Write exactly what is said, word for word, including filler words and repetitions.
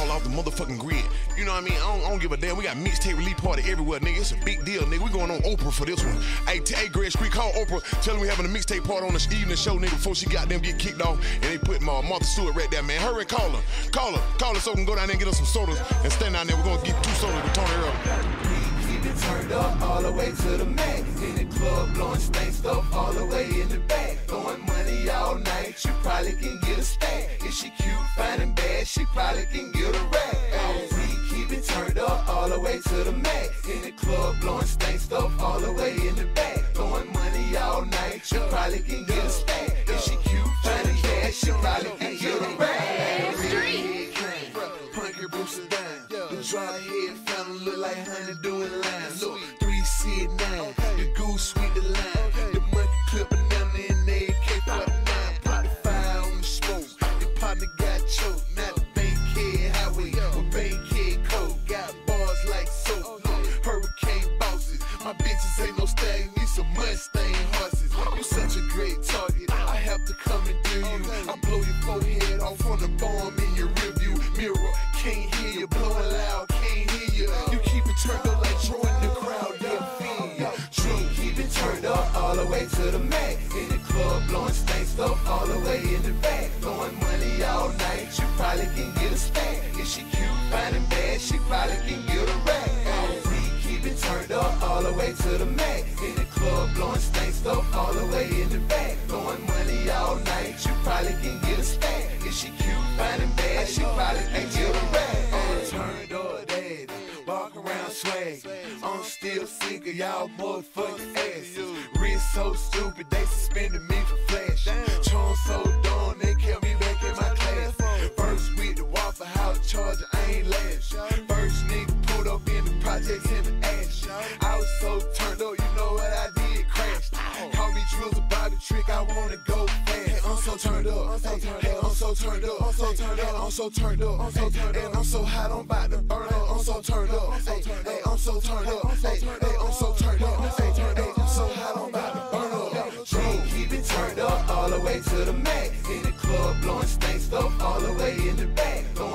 fall off the motherfucking grid. You know what I mean? I don't, I don't give a damn. We got mixtape release party everywhere, nigga. It's a big deal, nigga. We going on Oprah for this one. Hey, hey, Greg Street, call Oprah. Tell them we having a mixtape party on the evening show, nigga, before she got them get kicked off. And they put uh, Martha Stewart right there, man. Hurry and call her. Call her. Call her so we can go down there and get us some sodas and stand down there. We're going to get two sodas with Tony Earl. Keep it turned up all the way to the max. In the club, blowing stank stuff all the way in the back. Throwing money all night, you probably can get a stack. If she cute, fine and bad, she probably can get a rack. Hey, we keep it turned up all the way to the max. In the club, blowing stank stuff all the way in the back. Throwing money all night, you probably can get a stack. If she cute, fine and bad, she probably can get a rack. Punky Bruce is down. The dry head fountain look like honey doing lines. Look, three C nine, the goose sweet the line. The monkey clipping down in the A K forty-nine. Put the fire on the smoke. The partner got choked. Now the Bankhead Highway with Bankhead Code. Got bars like soap. Hurricane bosses. My bitches ain't no stag, need some Mustang horses. You such a great target. I have to come and do you. I blow your forehead off on the bomb in your rearview mirror. Can't hear you, blowing loud, can't hear you. You keep it turned up like Joe in the crowd, yeah, feel ya. True, keep it turned up all the way to the max. In the club, blowing stank stuff all the way in the back. Throwing money all night, you probably can get a stack. If she cute, fine and bad, she probably can get a rack. Hey, we keep it turned up all the way to the max. In the club, blowing stank stuff all the way in the back. Throwing money all night, you probably can get a stack. If she cute, fine and bad, she probably can get a rack. Turned up daddy, walk around swag. I'm still sick of y'all motherfucking asses. Wrist so stupid, they suspended me for flash. Charm so dumb, they kept me back in my class. First with the Waffle House charger, I ain't last. First nigga pulled up in the projects in the ash. I was so turned up, you know what I did? Crashed. Call me Drizzle Bobby Trick, I wanna go fast. I'm so turned up, hey, I'm so turned up, I'm so turned up, I'm so turned up, I'm so turned up, and I'm so hot, I'm about to burn up. I'm so turned up, hey, hey, I'm so turned up, hey, hey, I'm so turned up, hey, hey, I'm so hot, I'm about to burn up. True, keep it turned up all the way to the max. In the club, blowing stank stuff all the way in the back.